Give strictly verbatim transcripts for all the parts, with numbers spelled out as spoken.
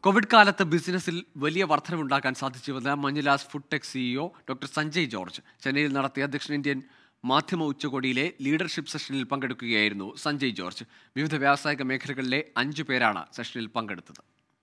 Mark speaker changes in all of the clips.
Speaker 1: Covid കാലത്ത് ബിസിനസ്സിൽ വലിയ വർധനവുണ്ടാക്കാൻ സാധിച്ചുവെന്ന് Manjilas food tech CEO doctor Sanjay George ചെന്നൈയിൽ നടത്തിയ ദക്ഷിണേന്ത്യൻ മാധ്യമ ഉച്ചകോടിയിലെ ലീഡർഷിപ്പ് സെഷനിൽ പങ്കെടുക്കുകയായിരുന്നു സഞ്ജയ് ജോർജ്. വിവിധ വ്യാവസായിക മേഖലകളിലെ അഞ്ചു പേരാണ് സെഷനിൽ പങ്കെടുത്തത്.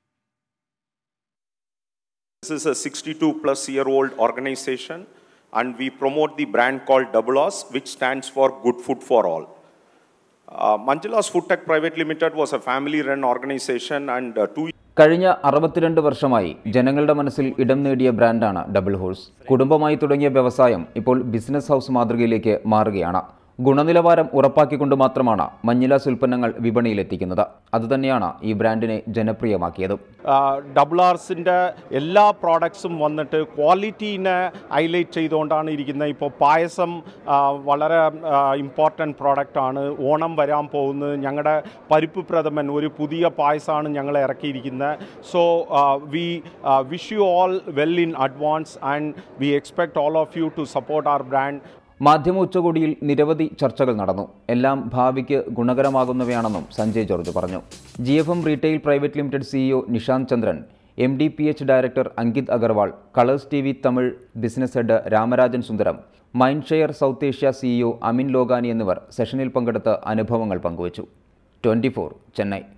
Speaker 2: This is a sixty-two plus year old organization and we promote the brand called Double O's, which stands for Good Food for All. Uh, Manjula's Food Tech Private Limited was a family run organization and uh, two
Speaker 3: കഴിഞ്ഞ അറുപത്തിരണ്ട് വർഷമായി ജനങ്ങളുടെ മനസ്സിൽ ഇടം നേടിയ ബ്രാൻഡാണ് double horse. കുടുംബമായി തുടങ്ങിയ വ്യവസായം ഇപ്പോൾ ബിസിനസ് ഹൗസ് മാതൃകയിലേക്ക് മാറുകയാണ്. ഗുണനിലവാരം ഉറപ്പാക്കിക്കൊണ്ട് മാത്രമാണ് മഞ്ഞുലാസ് ഉൽപ്പന്നങ്ങൾ വിപണിയിലെത്തിക്കുന്നത്. അതുതന്നെയാണ് ഈ ബ്രാൻഡിനെ ജനപ്രിയമാക്കിയത്.
Speaker 2: ഡബിൾ ആർസിൻ്റെ എല്ലാ പ്രോഡക്ട്സും വന്നിട്ട് ക്വാളിറ്റീനെ ഹൈലൈറ്റ് ചെയ്തുകൊണ്ടാണ് ഇരിക്കുന്നത്. ഇപ്പോൾ പായസം വളരെ ഇമ്പോർട്ടൻറ്റ് പ്രോഡക്റ്റാണ്. ഓണം വരാൻ പോകുന്നത്. ഞങ്ങളുടെ പരിപ്പ് പ്രഥമൻ ഒരു പുതിയ പായസമാണ് ഞങ്ങൾ ഇറക്കിയിരിക്കുന്നത്. So we wish you all well in advance and we expect all of you to support our brand.
Speaker 3: മാധ്യമ ഉച്ചകോടിയിൽ നിരവധി ചർച്ചകൾ നടന്നു. എല്ലാം ഭാവിക്ക് ഗുണകരമാകുന്നവയാണെന്നും സഞ്ജയ് ജോർജ് പറഞ്ഞു. G F M retail private limited CEO Nishanth Chandran, M D P H director Ankit Agarwal, colours T V Tamil business head Ramarajan Sundaram, mind share South Asia CEO Amin Lokhani എന്നിവർ സെഷനിൽ പങ്കെടുത്ത് അനുഭവങ്ങൾ പങ്കുവച്ചു. Twenty four Chennai.